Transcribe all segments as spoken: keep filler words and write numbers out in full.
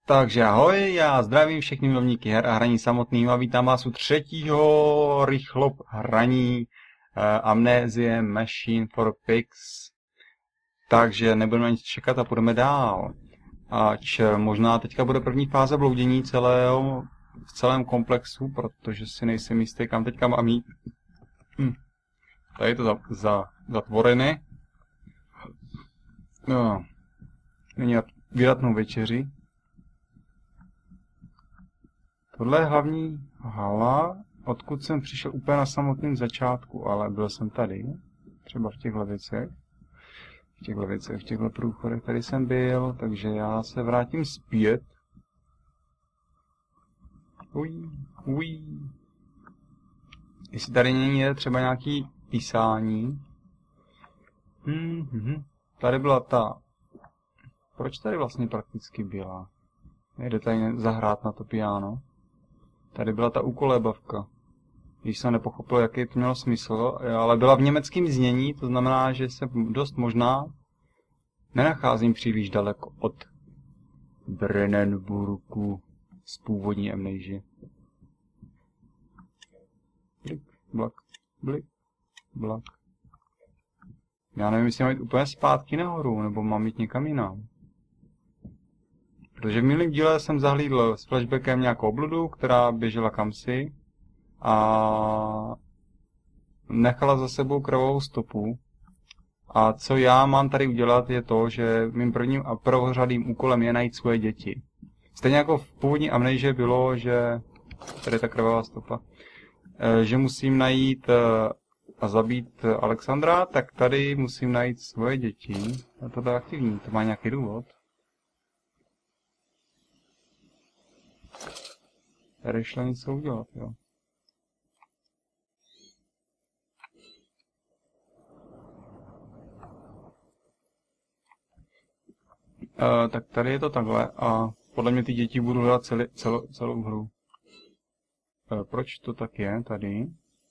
Takže ahoj, já zdravím všechny milovníky her a hraní samotným a vítám vás u třetího rychlo hraní uh, Amnesie Machine for Pigs. Takže nebudeme nic čekat a půjdeme dál. Ač možná teďka bude první fáze bloudění celého, v celém komplexu, protože si nejsem jistý, kam teďka mám jít. Hm. Tady je to za, za, zatvorené. No. Není vydatnou večeři. Tohle je hlavní hala, odkud jsem přišel úplně na samotném začátku, ale byl jsem tady, třeba v těchto věcech, v těchto věcech, v těchto průchodech, tady jsem byl, takže já se vrátím zpět. Uj, uj. Jestli tady není třeba nějaký písání. Hmm, hmm. Tady byla ta... Proč tady vlastně prakticky byla? Nejde tady zahrát na to piano. Tady byla ta ukolébavka. Když jsem nepochopil, jaký to mělo smysl, ale byla v německém znění, to znamená, že se dost možná nenacházím příliš daleko od Brennenburgu z původní Amnesie. Blik, blak, blik, blak. Já nevím, jestli mám jít úplně zpátky nahoru, nebo mám jít někam jinam. Protože v minulém díle jsem zahlídl s flashbackem nějakou obludu, která běžela kamsi a nechala za sebou krvavou stopu. A co já mám tady udělat je to, že mým prvním a prvořadým úkolem je najít svoje děti. Stejně jako v původní Amnesie bylo, že tady je ta krvavá stopa, že musím najít a zabít Alexandra, tak tady musím najít svoje děti. A to je aktivní, to má nějaký důvod. Tady šlo něco udělat, jo. Uh, tak tady je to takhle a podle mě ty děti budu hrát celý, celou, celou hru. Uh, proč to tak je tady?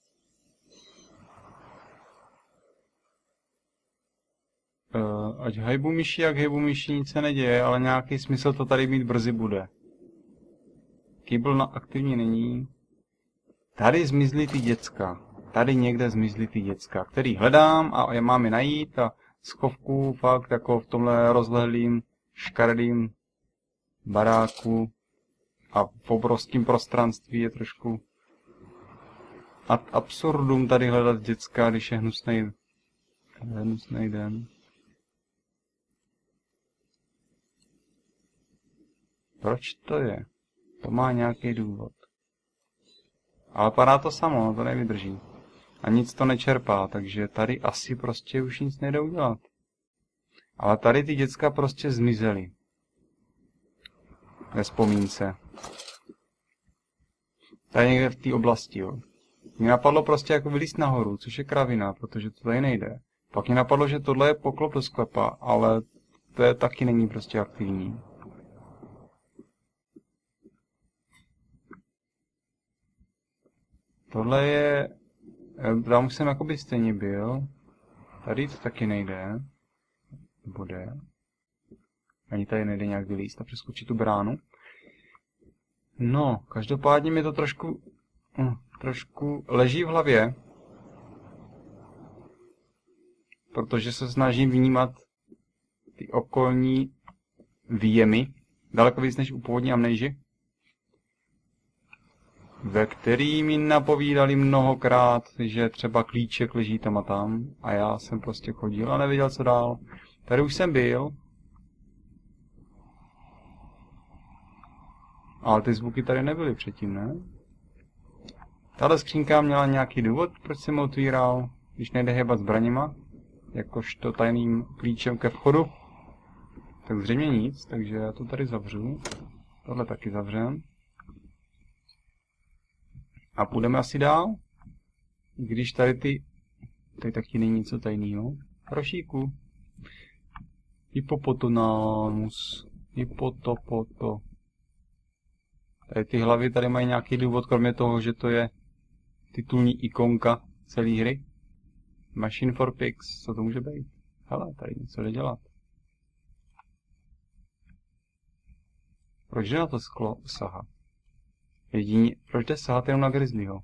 Uh, ať hejbu myši, jak hejbu myši, nic se neděje, ale nějaký smysl to tady mít brzy bude. Kýbl na aktivní není. Tady zmizly ty děcka. Tady někde zmizly ty děcka, který hledám a je mám je najít a schovku fakt jako v tomhle rozlehlým, škaredým baráku a v obrovském prostranství je trošku ad absurdum tady hledat děcka, když je hnusnej, hnusnej den. Proč to je? To má nějaký důvod. Ale padá to samo, to nevydrží. A nic to nečerpá, takže tady asi prostě už nic nejde udělat. Ale tady ty děcka prostě zmizely. Ve vzpomínce. Tady někde v té oblasti, jo. Mě napadlo prostě jako vylízt nahoru, což je kravina, protože to tady nejde. Pak mě napadlo, že tohle je poklop do sklepa, ale to je taky není prostě aktivní. Tohle je... Tam už jsem jakoby stejně byl. Tady to taky nejde. Bude. Ani tady nejde nějak vylízt a přeskočit tu bránu. No, každopádně mi to trošku... Hm, trošku leží v hlavě. Protože se snažím vnímat ty okolní výjemy. Daleko víc než u původní Amnesie. Ve který mi napovídali mnohokrát, že třeba klíček leží tam a tam. A já jsem prostě chodil a nevěděl, co dál. Tady už jsem byl. Ale ty zvuky tady nebyly předtím, ne? Tahle skřínka měla nějaký důvod, proč jsem ho otvíral, když nejde hýbat zbraněma. Jakožto tajným klíčem ke vchodu. Tak zřejmě nic, takže já to tady zavřu. Tohle taky zavřem. A půjdeme asi dál. Když tady ty... Tady taky není něco tajného. Rošíku. Hippopotonamus. Hippotopoto. Tady ty hlavy tady mají nějaký důvod, kromě toho, že to je titulní ikonka celé hry. Machine for Pigs. Co to může být? Hele, tady něco jde dělat. Proč jde na to sklo sahat? Jedině, proč jde sahat jenom na grizzlyho?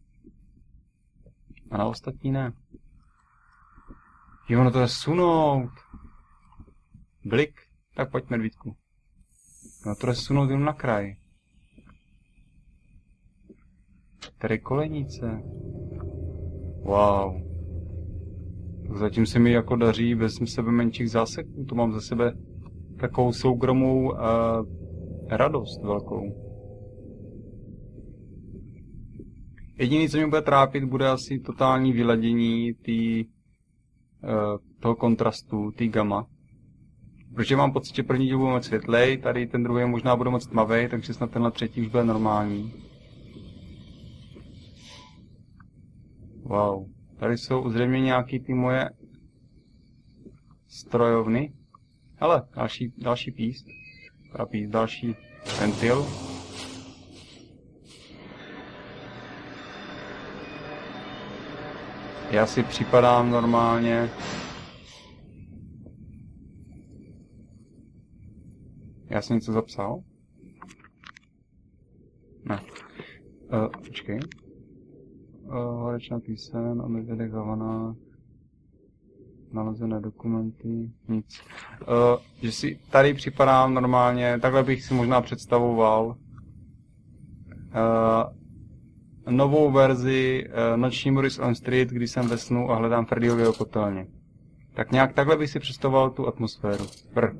A na ostatní ne. Jo, ono to je sunout. Blik. Tak pojď, medvídku. No to je sunout jenom na kraj. Tady kolenice. Wow. Zatím se mi jako daří bez sebe menších záseků. To mám za sebe takovou soukromou uh, radost velkou. Jediné, co mě bude trápit, bude asi totální vyladění tý, uh, toho kontrastu, té gamma. Protože mám pocit, že první díl bude moc světlej, tady ten druhý možná bude moc tmavej, takže snad tenhle třetí už bude normální. Wow. Tady jsou zřejmě nějaký ty moje strojovny. Hele, další, další píst. Píst, další ventil. Já si připadám normálně. Já jsem něco zapsal? Ne. Uh, počkej. Horečná píseň, omezení Havana, nalezené dokumenty, nic. Uh, že si tady připadám normálně, takhle bych si možná představoval uh, novou verzi uh, Noční Moris on Street, kdy jsem ve snu a hledám Freddyho v jeho kotelně. Tak nějak takhle bych si představoval tu atmosféru. Brr.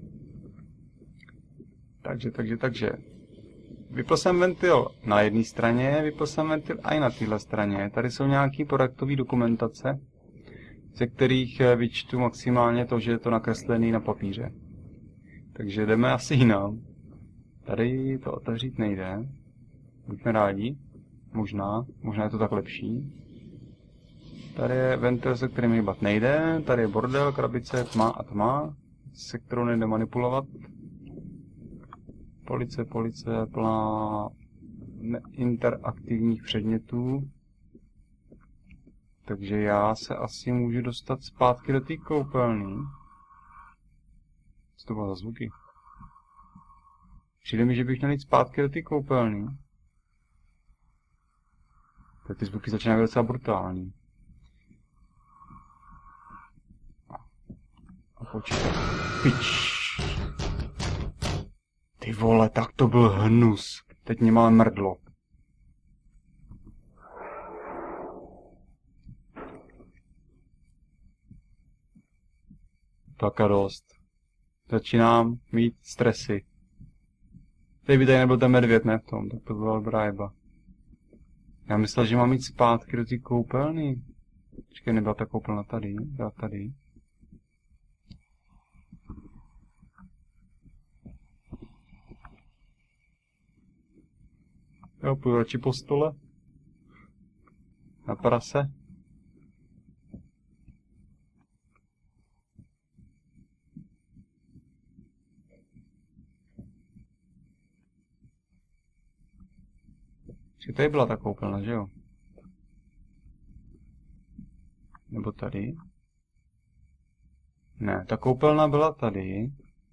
Takže, takže, takže. Vypl jsem ventil na jedné straně, vypl jsem ventil i na téhle straně. Tady jsou nějaké projektové dokumentace, ze kterých vyčtu maximálně to, že je to nakreslené na papíře. Takže jdeme asi jinam. Tady to otevřít nejde. Buďme rádi. Možná. Možná je to tak lepší. Tady je ventil, se kterým hýbat nejde. Tady je bordel, krabice, tma a tma, se kterou nejde manipulovat. Police, police, plná interaktivních předmětů. Takže já se asi můžu dostat zpátky do té koupelny. Co to bylo za zvuky? Přijde mi, že bych měl jít zpátky do té koupelny. Tak ty zvuky začínají být docela brutální. A počkej. Pič. Ty vole, tak to byl hnus. Teď mě má mrdlo. Tak a dost. Začínám mít stresy. Teď by tady nebyl ten medvěd, ne v tom, tak to byla dobrá jeba. Já myslel, že mám jít zpátky do té koupelny. Počkej, nebyla ta koupelna tady, byla tady. Jo, půjdu radši po stole. Na prase. Tady byla ta koupelna, že jo? Nebo tady? Ne, ta koupelna byla tady.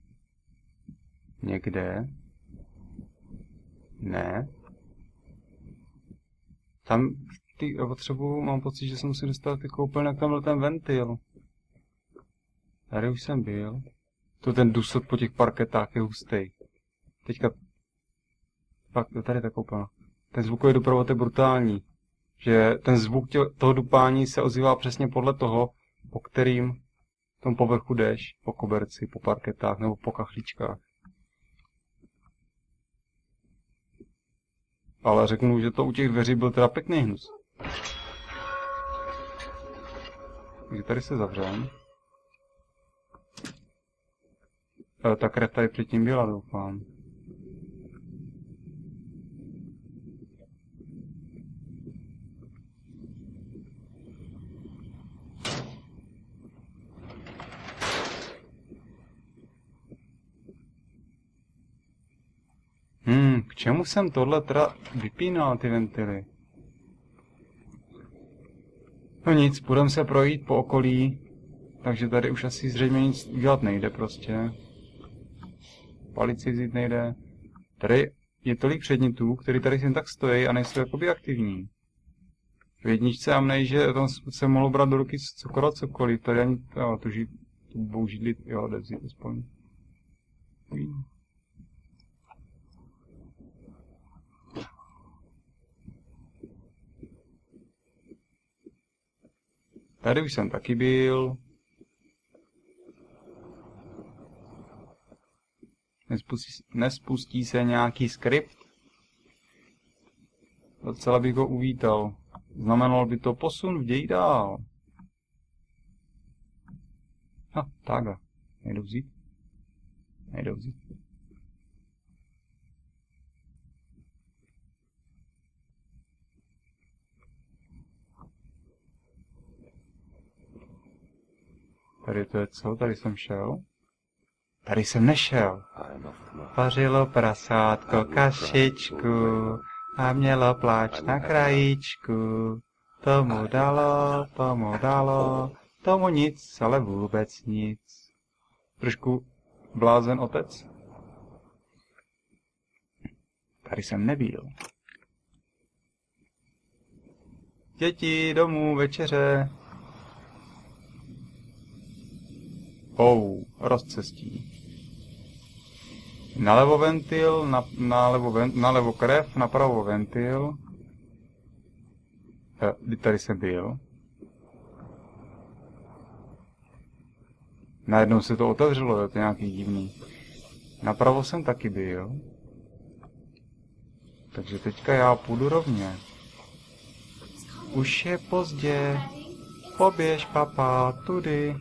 Někde. Ne. Tam ty potřebu, mám pocit, že jsem si dostal ty koupelny, jak tam byl ten ventil. Tady už jsem byl. To ten dusot po těch parketách je hustý. Teďka... Pak, tady ta koupelna. Ten zvukový doprovod je brutální. Že ten zvuk tě, toho dupání se ozývá přesně podle toho, po kterým tom povrchu jdeš. Po koberci, po parketách nebo po kachličkách. Ale řeknu, že to u těch dveří byl teda pěkný hnus. Takže tady se zavřem. E, ta krev tady předtím byla, doufám. Hmm, k čemu jsem tohle teda vypínal, ty ventily? No nic, půjdeme se projít po okolí, takže tady už asi zřejmě nic dělat nejde prostě. Palici vzít nejde. Tady je tolik předmětů, které tady jen tak stojí a nejsou jakoby aktivní. V jedničce Amnesie tam se mohlo brát do ruky cokoliv, cokoliv. Tady ani jo, tu, žít, tu boužidli, jo, jde vzít aspoň. Tady už jsem taky byl. Nespustí, nespustí se nějaký skript. Docela bych ho uvítal. Znamenalo by to posun v ději dál. Ha, takhle. Nejdu vzít? Nejdu vzít. Tady to je co? Tady jsem šel? Tady jsem nešel. Vařilo prasátko kašičku a mělo pláč na krajíčku. Tomu dalo, tomu dalo, tomu nic, ale vůbec nic. Trošku blázen otec. Tady jsem nebyl. Děti, domů, večeře. Oh, rozcestí. Nalevo ventil, na, nalevo, ven, nalevo krev, napravo ventil. Eh, tady jsem byl. Najednou se to otevřelo, je to nějaký divný. Napravo jsem taky byl. Takže teďka já půjdu rovně. Už je pozdě. Poběž, papa, tudy.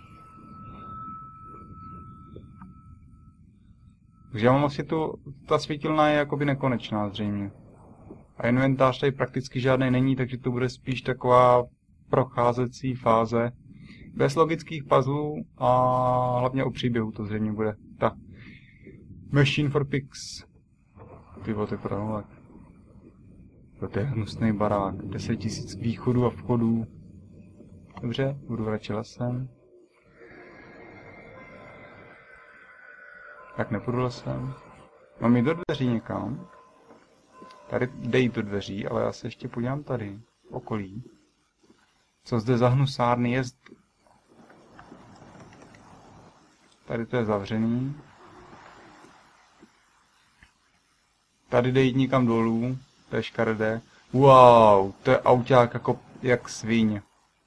Takže já mám asi tu, ta svítilna je jakoby nekonečná zřejmě. A inventář tady prakticky žádný není, takže to bude spíš taková procházecí fáze. Bez logických puzzlů a hlavně o příběhu to zřejmě bude. Ta Machine for Pigs. Tyvo, to je pravda. To je hnusný barák. deset tisíc východů a vchodů. Dobře, budu radši lesem. Tak nepůjdu lesem. Mám jít do dveří někam. Tady jde jít do dveří, ale já se ještě podívám tady. V okolí. Co zde za hnusárny je? Tady to je zavřený. Tady jde jít někam dolů. To je škaredé. Wow, to je auták jako jak svíň.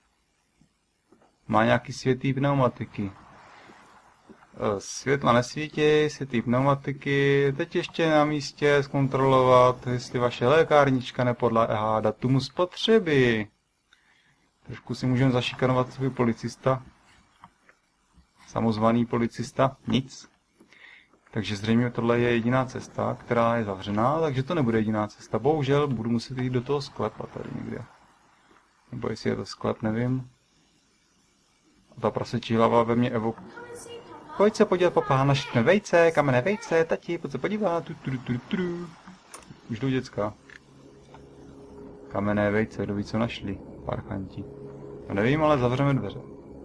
Má nějaký světý pneumatiky. Světla nesvítí, světý pneumatiky. Teď ještě na místě zkontrolovat, jestli vaše lékárnička nepodléhá datumu spotřeby. Trošku si můžeme zašikanovat svůj policista. Samozvaný policista, nic. Takže zřejmě tohle je jediná cesta, která je zavřená, takže to nebude jediná cesta. Bohužel budu muset jít do toho sklepa tady někde. Nebo jestli je to sklep, nevím. A ta prasečí hlava ve mně evokuje. Pojď se podívat, papa, našli vejce, kamenné vejce, tati, pojď se podívat. Tu, tu, tu, tu. Už jdou děcka. Kamenné vejce, kdo ví, co našli, parchanti. No nevím, ale zavřeme dveře.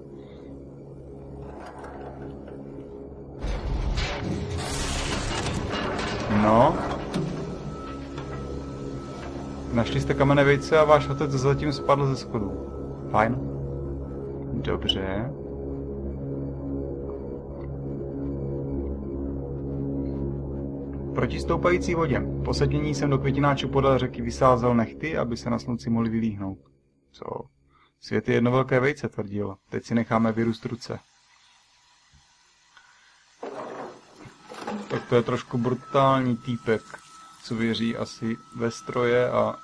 No. Našli jste kamenné vejce a váš otec zatím spadl ze schodů. Fajn. Dobře. Proti stoupající vodě. Po sednění jsem do květináčů podél řeky vysázel nechty, aby se na slunci mohli vylíhnout. Co? Svět je jedno velké vejce, tvrdil. Teď si necháme vyrůst ruce. Tak to je trošku brutální týpek, co věří asi ve stroje a...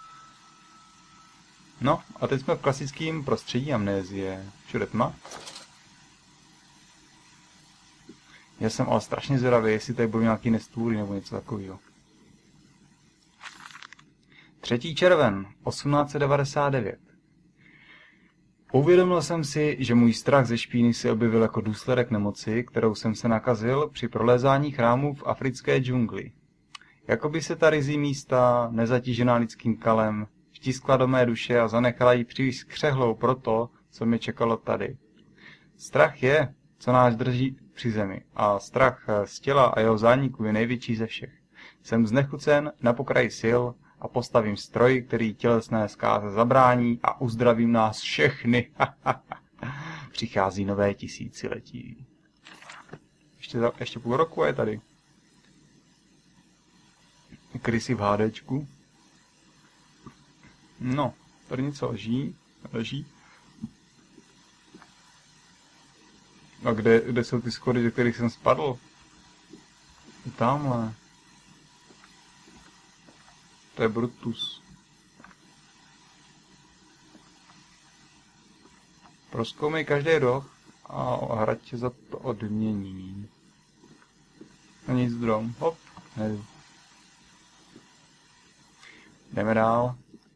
No, a teď jsme v klasickém prostředí amnézie. Všude tma. Já jsem ale strašně zvědavý, jestli tady budou nějaký nestvůry nebo něco takového. třetí červen, osmnáct set devadesát devět. Uvědomil jsem si, že můj strach ze špíny se objevil jako důsledek nemoci, kterou jsem se nakazil při prolézání chrámů v africké džungli. Jakoby se ta rizí místa, nezatížená lidským kalem, vtiskla do mé duše a zanechala ji příliš skřehlou pro to, co mě čekalo tady. Strach je, co nás drží při zemi, a strach z těla a jeho zániku je největší ze všech. Jsem znechucen na pokraji sil a postavím stroj, který tělesné zkáze zabrání a uzdravím nás všechny. Přichází nové tisíciletí. Ještě, za, ještě půl roku je tady. Krysy v hádečku. No, tady něco leží. leží. A kde, kde jsou ty schody, ze kterých jsem spadl? Tamhle. To je Brutus. Prozkoumej každý roh a hrať za to odmění. A nic drom. Hop. Nejdu. Jdeme dál.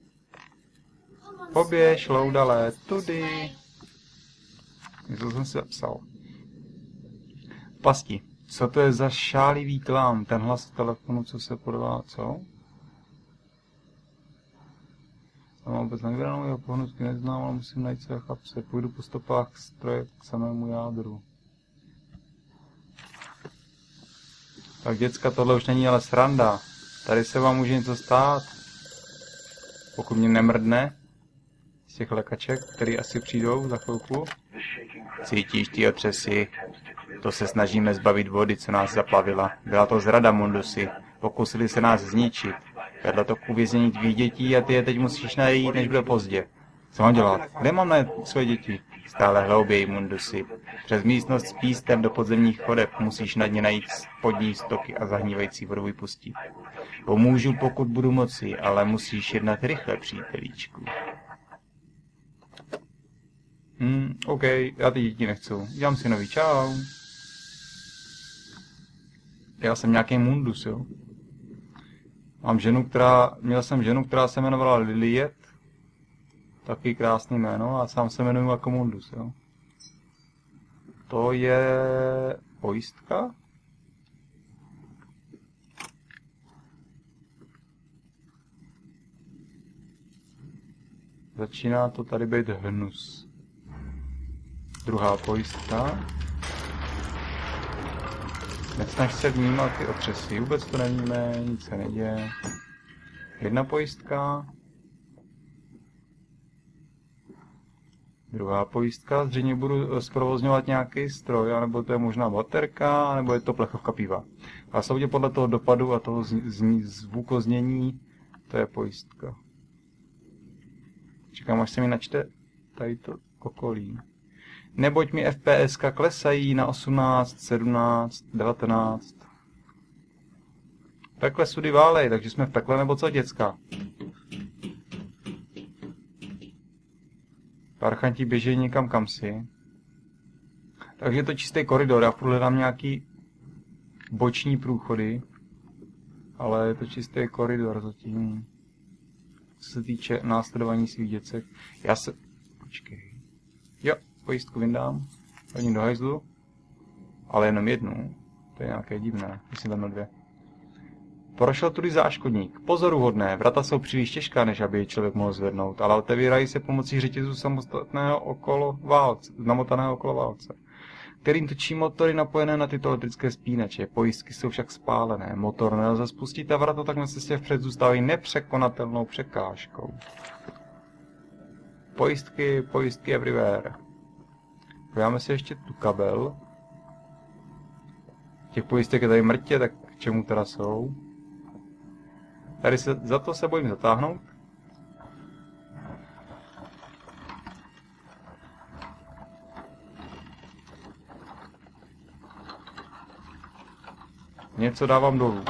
Poběž, loudale, tudy. Něco jsem si zapsal. Pasti. Co to je za šálivý klám? Ten hlas telefonu, co se podává, co? Mám vůbec nevybranou, jeho pohnutky neznám, ale musím najít své chlapce. Půjdu po stopách stroje k samému jádru. Tak děcka, tohle už není ale sranda. Tady se vám může něco stát. Pokud mě nemrdne z těch lekaček, který asi přijdou za chvilku. Cítíš ty otřesy? To se snažíme zbavit vody, co nás zaplavila. Byla to zrada, Mundusy. Pokusili se nás zničit. Vedlo to k uvěznění tvých dětí a ty je teď musíš najít, než bude pozdě. Co mám dělat? Kde mám najít své děti? Stále hlouběji, Mundusy. Přes místnost s pístem do podzemních chodeb musíš na ně najít spodní stoky a zahnívající vodu vypustit. Pomůžu, pokud budu moci, ale musíš jednat rychle, přítelíčku. Hmm, OK, já ty děti nechci. Dělám si nový, čau. Já jsem nějaký Mundus, jo. Mám ženu, která, měl jsem ženu, která se jmenovala Liliet. Taky krásný jméno a sám se jmenuji jako Mundus, jo. To je pojistka? Začíná to tady být hnus. Druhá pojistka. Nesnaž se vnímat ty otřesy, vůbec to nevíme, nic se neděje. Jedna pojistka. Druhá pojistka, zřejmě budu zprovozňovat nějaký stroj, anebo to je možná baterka, nebo je to plechovka piva. A soudě podle toho dopadu a toho zvukoznění, to je pojistka. Čekám, až se mi načte tady to okolí. Neboť mi FPSka klesají na osmnáct, sedmnáct, devatenáct. Pekle sudy válej, takže jsme v pekle nebo co, děcka? Parchanti běží někam kamsi. Takže je to čistý koridor, já furt hledám nějaký boční průchody. Ale je to čistý koridor zatím. Co se týče následování svých děcek. Já se... Počkej. Jo, pojistku vyndám. Hodím do hajzlu. Ale jenom jednu. To je nějaké divné. Myslím tam na dvě. Prošel tudy záškodník. Pozoruhodné, vrata jsou příliš těžká, než aby je člověk mohl zvednout, ale otevírají se pomocí řetězu samostatného okolo válce, namotaného okolo válce, kterým točí motory napojené na tyto elektrické spínače. Pojistky jsou však spálené, motor nelze spustit a vrata tak na cestě vpřed zůstávají nepřekonatelnou překážkou. Pojistky, pojistky everywhere. Podíváme si ještě tu kabel. Těch pojistek je tady mrtě, tak k čemu teda jsou? Tady se, za to se bojím zatáhnout. Něco dávám dolů.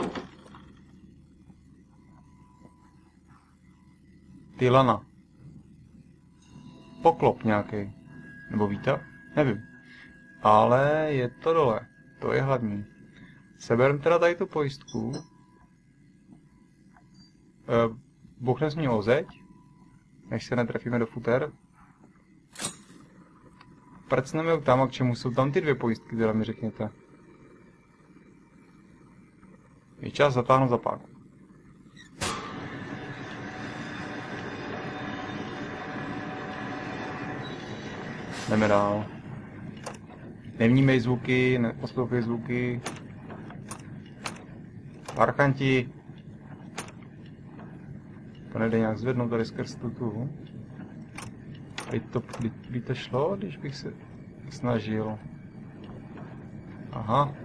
Ty lana. Poklop nějaký. Nebo výtah? Nevím. Ale je to dole. To je hlavní. Seberem teda tady tu pojistku. Uh, Bouchne z ní o zeď, než se netrefíme do futer. Prcneme ju tam, a k čemu jsou tam ty dvě pojistky, teda mi řekněte. Je čas zatáhnout za páku. Jdeme dál. Nevnímej zvuky, neposlouchej zvuky. Parchanti! To nejde nějak zvednout tady skrz tu tu. Teď to, by to šlo, když bych se snažil. Aha.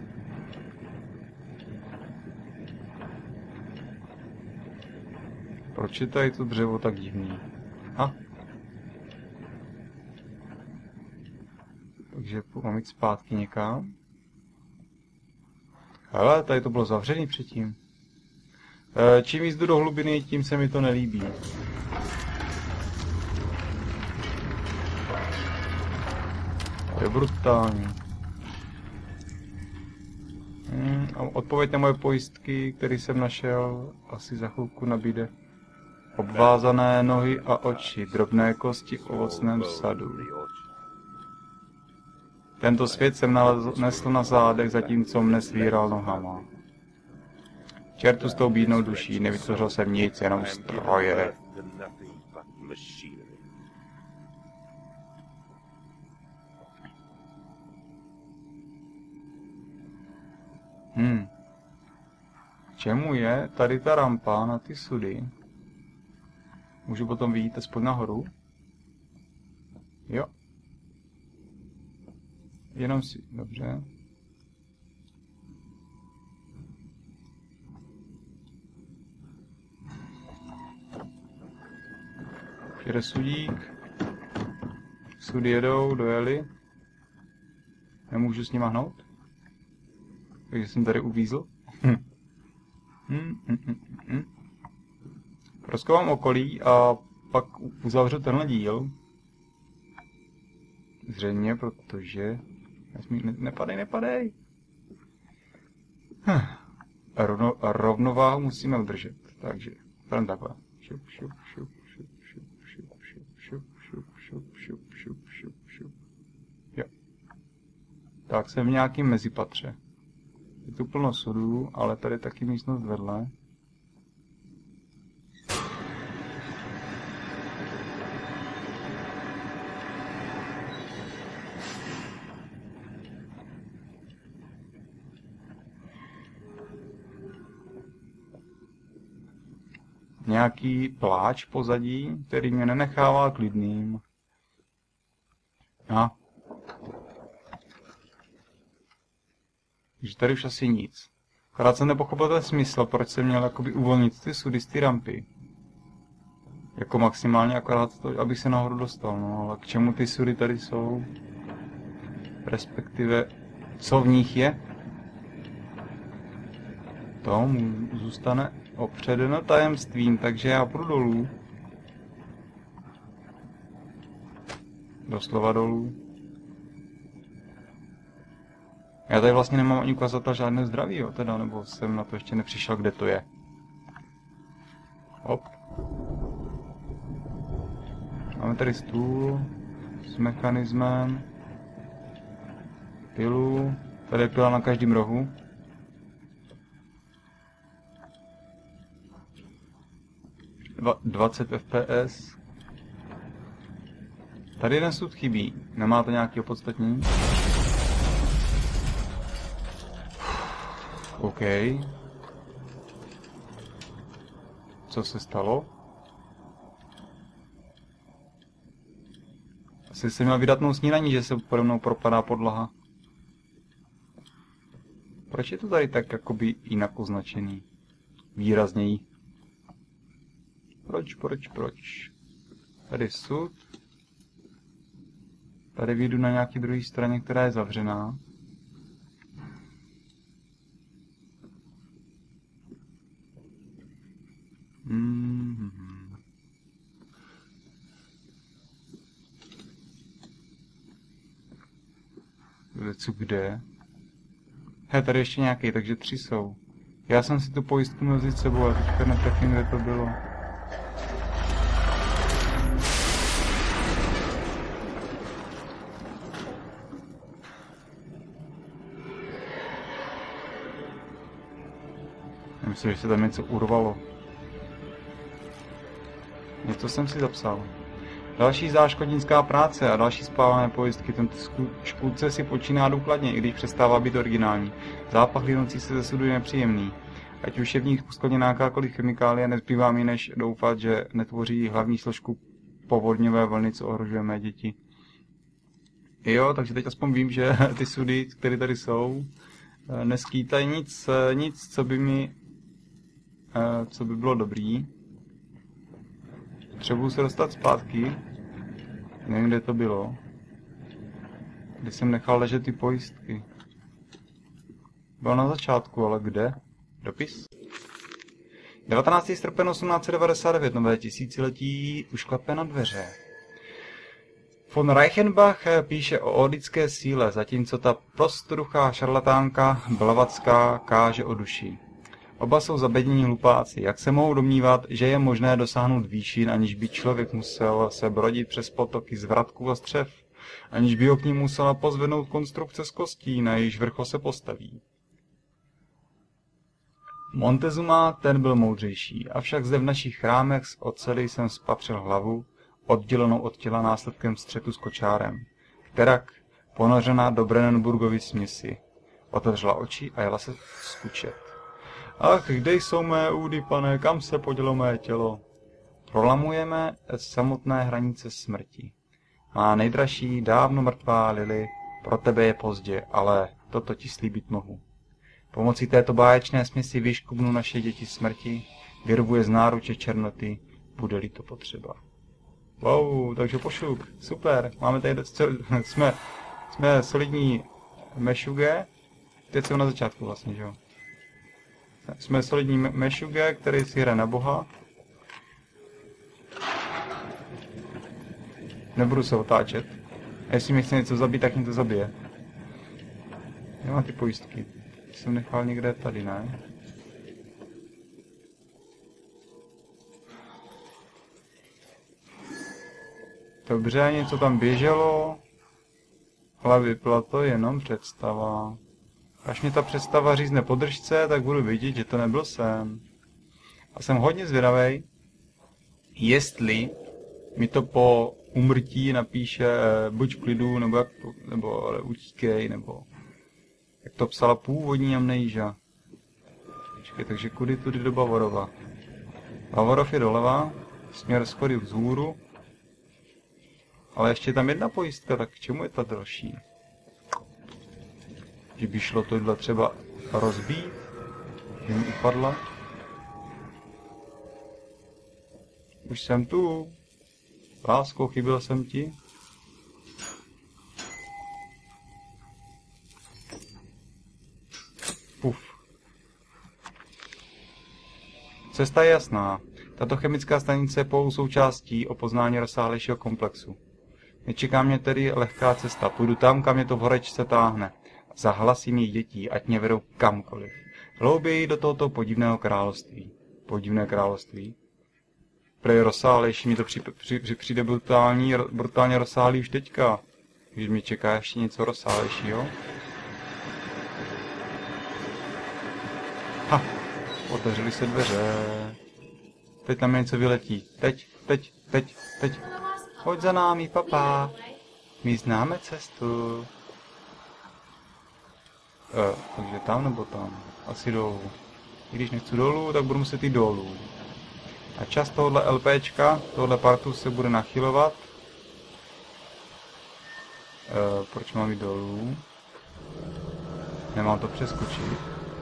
Proč je tady to dřevo tak divný? Ha. Takže mám jít zpátky někam. Hele, tady to bylo zavřený předtím. E, čím víc jdu do hlubiny, tím se mi to nelíbí. To je brutální. Hmm, odpověď na moje pojistky, které jsem našel, asi za chvilku nabíde. Obvázané nohy a oči, drobné kosti v ovocném sadu. Tento svět jsem nesl na zádech, zatímco mne svíral nohama. Čertu s tou bídnou duší, nevytvořil jsem nic, jenom stroje. Hmm. Čemu je tady ta rampa na ty sudy? Můžu potom vyjít aspoň nahoru? Jo. Jenom si, dobře. Jede sudík. Sudy jedou, dojeli. Nemůžu s nima hnout? Takže jsem tady uvízl. hm, hm, hm, hm. Prozkoumám okolí a pak uzavřu tenhle díl. Zřejmě, protože... Ne, nepadej, nepadej! Hm. A, rovno, a rovnováhu musíme udržet. Takže, půjdeme takhle. Šup, šup, šup, šup, šup, šup, šup, šup, šup, šup, šup, šup, šup, šup. Jo. Tak jsem v nějakým mezipatře. Je tu plno sudů, ale tady je taky místnost vedle. Nějaký pláč pozadí, který mě nenechává klidným. A. Takže tady už asi nic. Akorát jsem nepochopil ten smysl, proč jsem měl jakoby uvolnit ty sudy z ty rampy. Jako maximálně akorát to, abych se nahoru dostal, no ale k čemu ty sudy tady jsou? Respektive, co v nich je? To mu zůstane opředeno tajemstvím, takže já půjdu dolů. Doslova dolů. Já tady vlastně nemám ani ukazatel žádné zdraví, jo, teda, nebo jsem na to ještě nepřišel, kde to je. Hop. Máme tady stůl s mechanismem. Pilu. Tady je pila na každém rohu. dvacet F P S. Tady jeden sud chybí. Nemá to nějaké opodstatnění? OK. Co se stalo? Asi jsem měl vydatnou snídaní, že se pode mnou propadá podlaha. Proč je to tady tak jakoby jinak označený? Výrazněji. Proč, proč, proč? Tady sud. Tady vyjdu na nějaký druhé straně, která je zavřená. Mm-hmm. Kde co kde? He, tady ještě nějaký, takže tři jsou. Já jsem si tu pojistku mezi sebou a teďka netrefím, kde to bylo. Myslím, že se tam něco urvalo. Něco jsem si zapsal. Další záškodnická práce a další spávané pojistky. Tento škůdce si počíná důkladně, i když přestává být originální. Zápach línoucí se ze sudu je nepříjemný. Ať už je v nich uskladněná jakákoliv chemikálie, nezbývá mi než doufat, že netvoří hlavní složku povodňové vlny, co ohrožuje mé děti. Jo, takže teď aspoň vím, že ty sudy, které tady jsou, neskýtají nic, nic, co by mi, co by bylo dobrý. Potřebuji se dostat zpátky. Nevím, kde to bylo. Kde jsem nechal ležet ty pojistky. Bylo na začátku, ale kde? Dopis? devatenáctého srpna osmnáct set devadesát devět, nové tisíciletí, už klape na dveře. Von Reichenbach píše o odické síle, zatímco ta prostoduchá šarlatánka Blavacká káže o duši. Oba jsou zabednění hlupáci. Jak se mohou domnívat, že je možné dosáhnout výšin, aniž by člověk musel se brodit přes potoky z vratků a střev, aniž by ho k ním musela pozvednout konstrukce z kostí, na jejíž vrchol se postaví. Montezuma, ten byl moudřejší, avšak zde v našich chrámech z oceli jsem spatřil hlavu, oddělenou od těla následkem střetu s kočárem, kterak, ponořená do Brennenburgovy směsi, otevřela oči a jela se skučet. Ach, kde jsou mé údy, pane, kam se podělo mé tělo? Prolamujeme samotné hranice smrti. Má nejdražší, dávno mrtvá Lily, pro tebe je pozdě, ale toto ti slíbit mohu. Pomocí této báječné směsi vyškubnu naše děti smrti, vyrvuje z náruče černoty, bude-li to potřeba. Wow, takže pošuk, super, máme tady, jsme, jsme solidní mešuge, teď jsem na začátku vlastně, že jo. Jsme solidní mešuge, který si hraje na boha. Nebudu se otáčet. A jestli mi chce něco zabít, tak mě to zabije. Nemám ty pojistky. Jsem nechal někde tady, ne? Dobře, něco tam běželo. Ale vypla to jenom představa. Až mě ta představa řízne po držce, tak budu vidět, že to nebyl sen. A jsem hodně zvědavej, jestli mi to po umrtí napíše eh, buď v klidu, nebo, jak, nebo ale utíkej, nebo jak to psala původní amnéža. Počkej, takže kudy tudy do Bavorova. Bavorov je doleva, směr schody vzhůru. Ale ještě je tam jedna pojistka, tak k čemu je ta další? Že by šlo tohle třeba rozbít, že mi upadla. Už jsem tu. Lásko, chyběl jsem ti. Puf. Cesta je jasná. Tato chemická stanice je pouhou součástí o poznání rozsáhlejšího komplexu. Nečeká mě tedy lehká cesta. Půjdu tam, kam mě to v horečce táhne. Zahlasím jejich dětí, ať mě vedou kamkoliv. Hlouběji do tohoto podivného království. Podivné království? Prej rozsáhlejší, mi to při, při, při, přijde brutální, brutálně rozsáhlý už teďka. Když mě čeká ještě něco rozsáhlejšího. Ha! Otevřely se dveře. Teď tam něco vyletí. Teď, teď, teď, teď. Pojď za námi, papá. My známe cestu. E, takže tam nebo tam? Asi dolů. I když nechci dolů, tak budu muset jít dolů. A čas tohohle LPčka, tohohle partu se bude nachylovat. E, proč mám jít dolů? Nemám to přeskočit.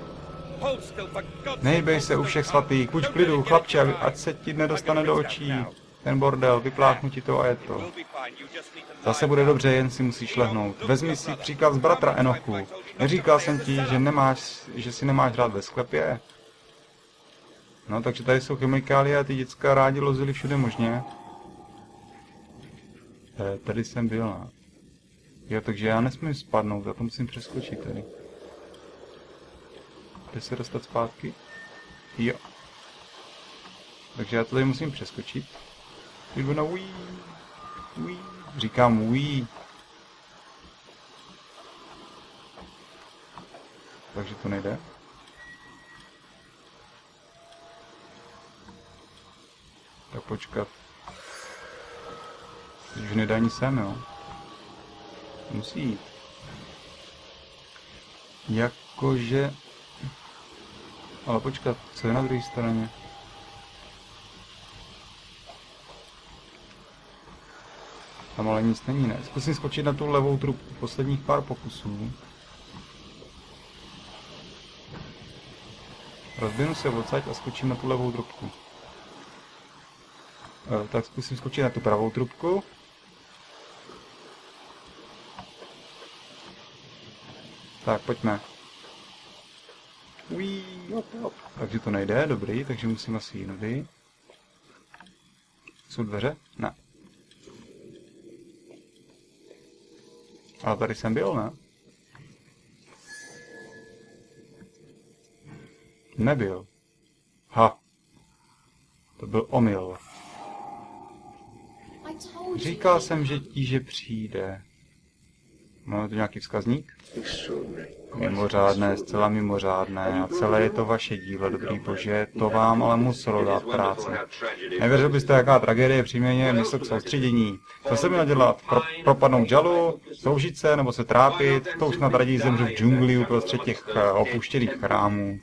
Nejbej se u všech svatých, buď v klidu, chlapče, ať se ti nedostane do očí. Ten bordel, vypláchnu ti to a je to. Zase bude dobře, jen si musíš lehnout. Vezmi si příklad z bratra Enochu. Neříkal jsem ti, že, nemáš, že si nemáš hrát ve sklepě? No, takže tady jsou chemikálie a ty děcka rádi lozili všude možně. E, tady jsem byl. Jo, takže já nesmím spadnout, já to musím přeskočit tady. Kde se dostat zpátky? Jo. Takže já to tady musím přeskočit. Jdu na Wii. Wii. Říkám Wii. Takže to nejde. Tak počkat. Teď už nedá ani sem, jo. Musí jít. Jakože... Ale počkat, co je na druhé straně? Tam ale nic není, ne? Zkusím skočit na tu levou trubku. Posledních pár pokusů. Rozběhnu se odsaď a skočím na tu levou trubku. E, tak zkusím skočit na tu pravou trubku. Tak, pojďme. Uí, op, op. Takže to nejde, dobrý, takže musím asi jinudy. Jsou dveře? Ne. Ale tady jsem byl, ne? Nebyl. Ha. To byl omyl. Říkal jsem, že tíže přijde. Máme tu nějaký vzkazník? Mimořádné, zcela mimořádné. A celé je to vaše dílo, dobrý bože. To vám ale muselo dát práci. Nevěřil byste, jaká tragédie příměně mysl k soustředění. Co se měl dělat? Pro, propadnout žalu? Sloužit se nebo se trápit? To už snad raději zemřu v džungli uprostřed těch opuštěných chrámů.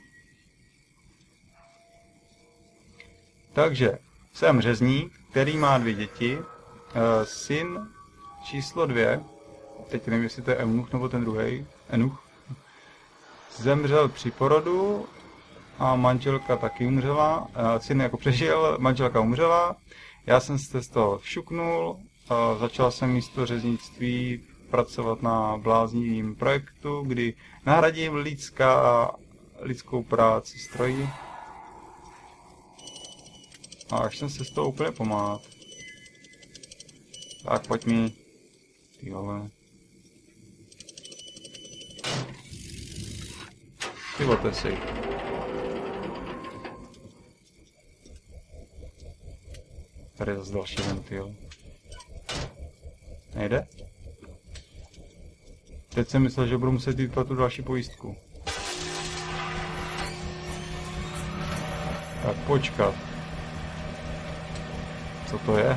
Takže jsem řezník, který má dvě děti. Syn číslo dvě, teď nevím, jestli to je Eunuch nebo ten druhý, Eunuch, zemřel při porodu a manželka taky umřela. Syn jako přežil, manželka umřela. Já jsem se z toho šuknul, začal jsem místo řeznictví pracovat na bláznivým projektu, kdy nahradím lidská, lidskou práci stroji. A až jsem se z toho úplně pomát. Tak pojď mi. Ty vole. Ty otesi. Tady je zase další ventil. Nejde? Teď jsem myslel, že budu muset jít pro tu další pojistku. Tak počkat. Co to je?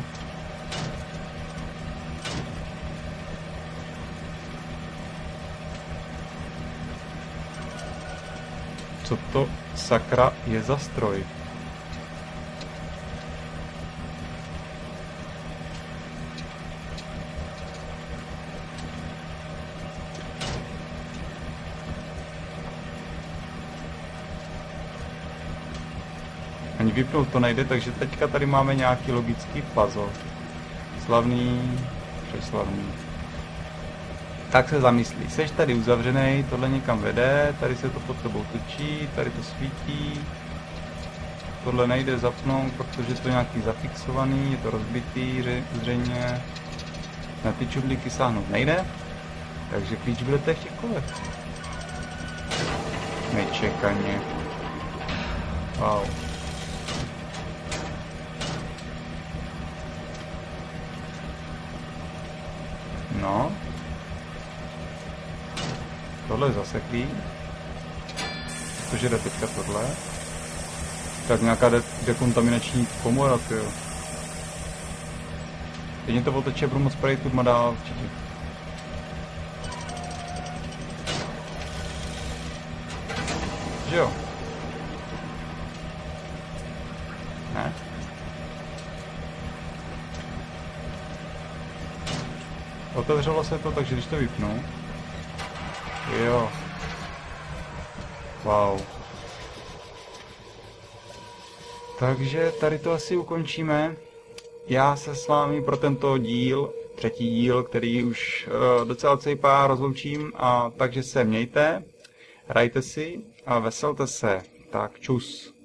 Co to sakra je za stroj? Ani vypnout to nejde, takže teďka tady máme nějaký logický puzzle. Slavný, přeslavný. Tak se zamyslí, seš tady uzavřený, tohle někam vede, tady se to pod tebou točí, tady to svítí. Tohle nejde zapnout, protože to je nějaký zafixovaný, je to rozbitý zřejmě. Na ty čudlíky sáhnout nejde, takže klíč budete v těch kolech. Nečekaně. Wow. No. Tohle je zaseklý. Protože jde teďka tohle. Tak nějaká de dekontaminační komora, tyjo. Teď mě to oteče, budu moc projít tudma dál určitě. Že jo? Ne? Otevřelo se to, takže když to vypnu. Jo. Wow. Takže tady to asi ukončíme. Já se s vámi pro tento díl, třetí díl, který už uh, docela cejpá, rozloučím. A takže se mějte, hrajte si a veselte se. Tak čus.